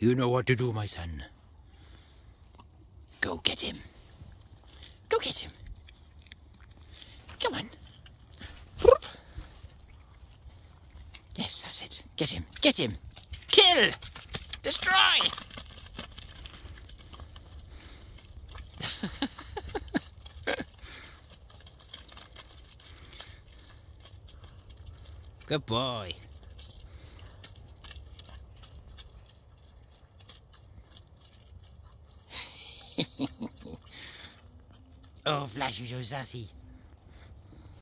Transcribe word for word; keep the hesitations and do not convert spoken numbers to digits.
You know what to do, my son. Go get him. Go get him. Come on. Yes, that's it. Get him. Get him. Kill. Destroy. Good boy. Oh, Flash, you're so sassy.